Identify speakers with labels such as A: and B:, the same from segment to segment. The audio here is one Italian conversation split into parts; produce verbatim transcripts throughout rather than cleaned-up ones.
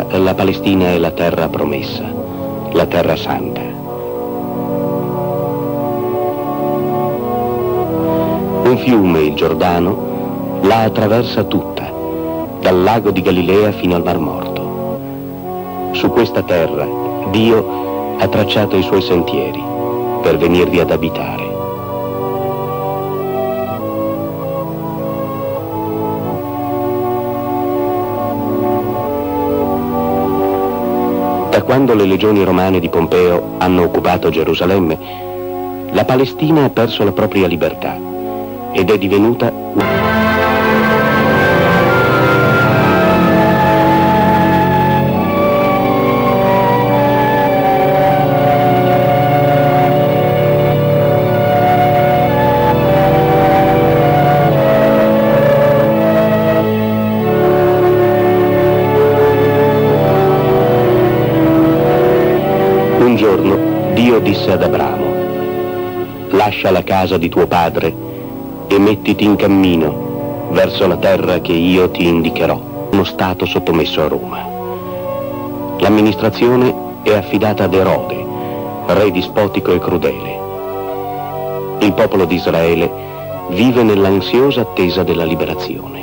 A: la Palestina è la terra promessa, la terra santa. Un fiume, il Giordano, la attraversa tutta, dal lago di Galilea fino al Mar Morto. Su questa terra Dio ha tracciato i suoi sentieri per venirvi ad abitare. Da quando le legioni romane di Pompeo hanno occupato Gerusalemme, la Palestina ha perso la propria libertà ed è divenuta un giorno Dio disse ad Abramo: lascia la casa di tuo padre e mettiti in cammino verso la terra che io ti indicherò, uno stato sottomesso a Roma. L'amministrazione è affidata ad Erode, re dispotico e crudele. Il popolo di Israele vive nell'ansiosa attesa della liberazione.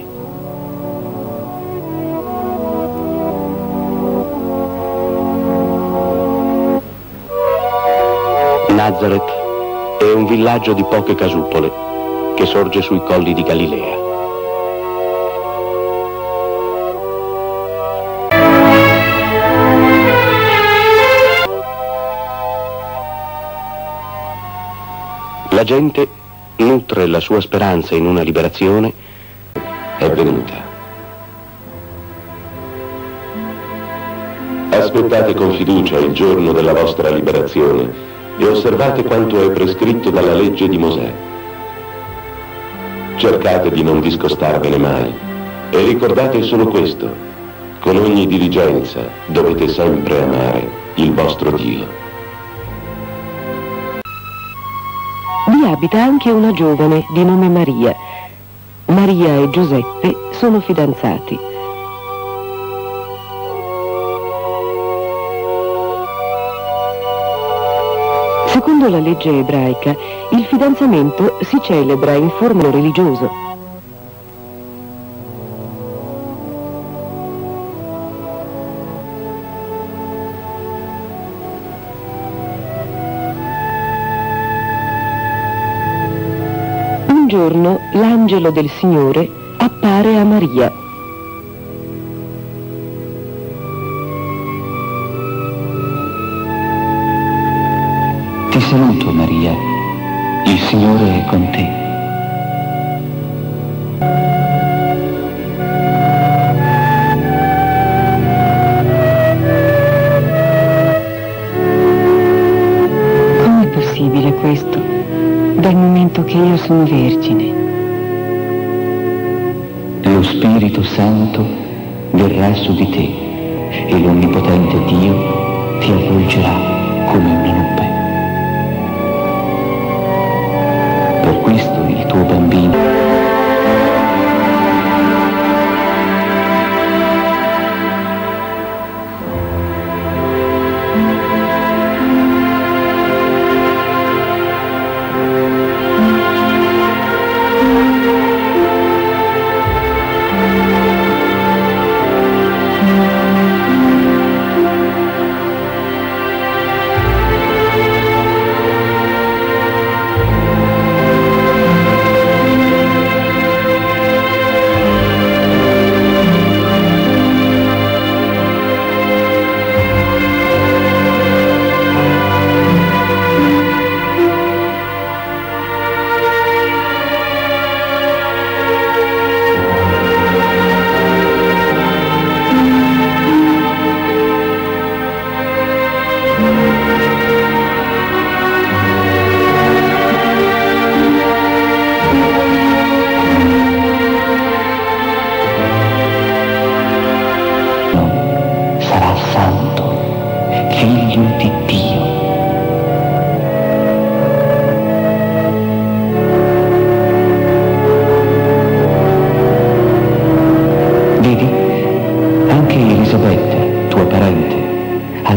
A: Nazareth è un villaggio di poche casupole che sorge sui colli di Galilea. La gente nutre la sua speranza in una liberazione. È venuta.
B: Aspettate con fiducia il giorno della vostra liberazione e osservate quanto è prescritto dalla legge di Mosè. Cercate di non discostarvene mai e ricordate solo questo: con ogni diligenza dovete sempre amare il vostro Dio.
C: Vi abita anche una giovane di nome Maria. Maria e Giuseppe sono fidanzati. Secondo la legge ebraica, il fidanzamento si celebra in forma religioso. Un giorno l'angelo del Signore appare a Maria.
D: Ti saluto, Maria, il Signore è con te.
C: Com'è possibile questo, dal momento che io sono vergine?
D: Lo Spirito Santo verrà su di te e l'Onnipotente Dio ti avvolgerà come una nube. Per questo il tuo bambino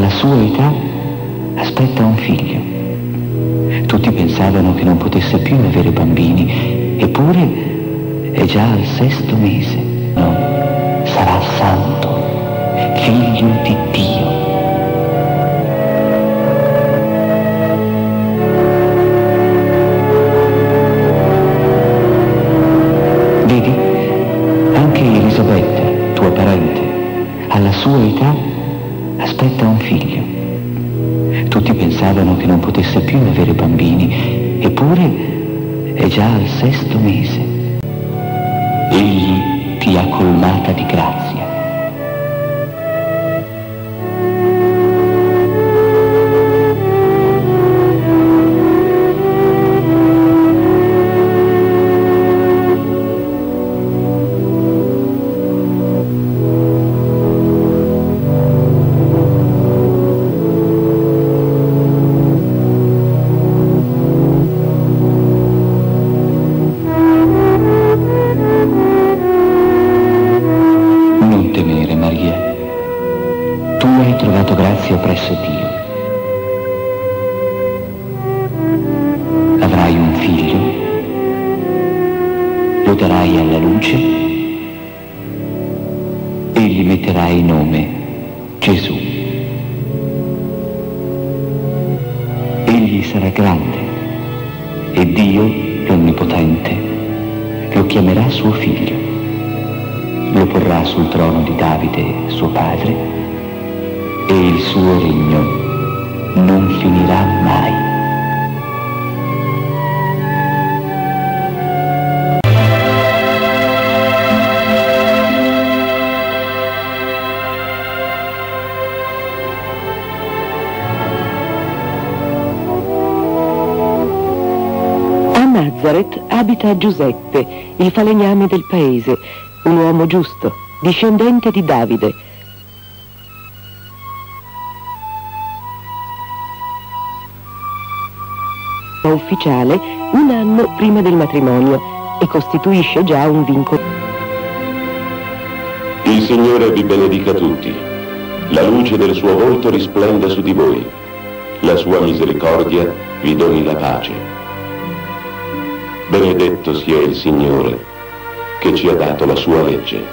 D: alla sua età aspetta un figlio. Tutti pensavano che non potesse più avere bambini, eppure è già al sesto mese. No, sarà santo, figlio di Dio. Vedi, anche Elisabetta, tua parente, alla sua età aspetta un figlio. Tutti pensavano che non potesse più avere bambini, eppure è già al sesto mese. Egli ti ha colmata di grazia. Presso Dio. Avrai un figlio, lo darai alla luce e gli metterai nome Gesù. Egli sarà grande e Dio, l'Onnipotente, lo chiamerà suo figlio. Lo porrà sul trono di Davide, suo padre, e il suo regno non finirà mai.
C: A Nazareth abita Giuseppe, il falegname del paese, un uomo giusto, discendente di Davide. Ufficiale un anno prima del matrimonio e costituisce già un vincolo.
B: Il Signore vi benedica tutti. La luce del suo volto risplenda su di voi. La sua misericordia vi doni la pace. Benedetto sia il Signore che ci ha dato la sua legge.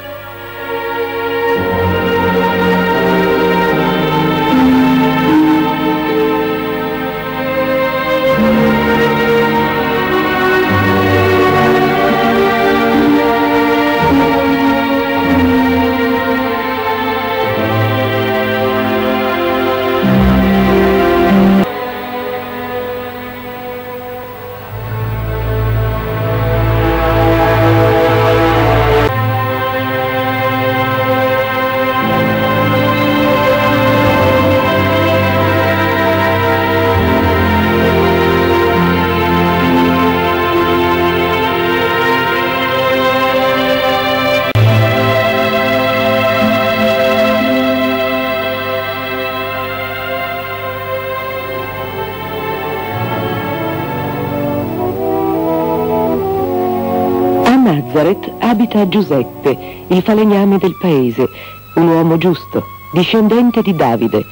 C: Nazareth abita Giuseppe, il falegname del paese, un uomo giusto, discendente di Davide.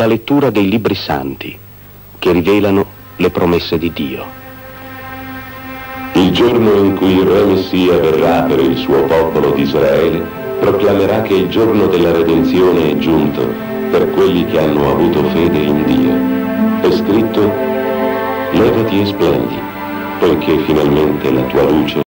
A: lettura dei libri santi che rivelano le promesse di Dio.
B: Il giorno in cui il Re Messia verrà per il suo popolo di Israele, proclamerà che il giorno della redenzione è giunto per quelli che hanno avuto fede in Dio. È scritto: levati e splendi, poiché finalmente la tua luce